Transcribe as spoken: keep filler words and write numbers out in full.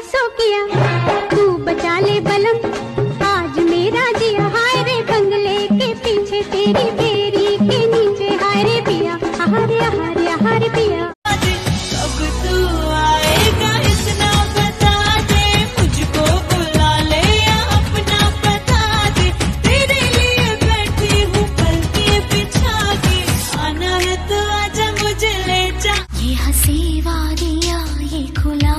सो किया, तू बचा ले बलम आज मेरा जिया। हाय रे बंगले के पीछे तेरी बेरी के नीचे, हाय रे पिया हारे हारे हारे पिया। कब तू आएगा इतना बता दे, मुझको बुला ले या अपना बता दे। तेरे लिए बैठी हूँ पलके बिछा के, आना है तो आजा मुझे ले जा। ये हंसी वादियाँ ये खुला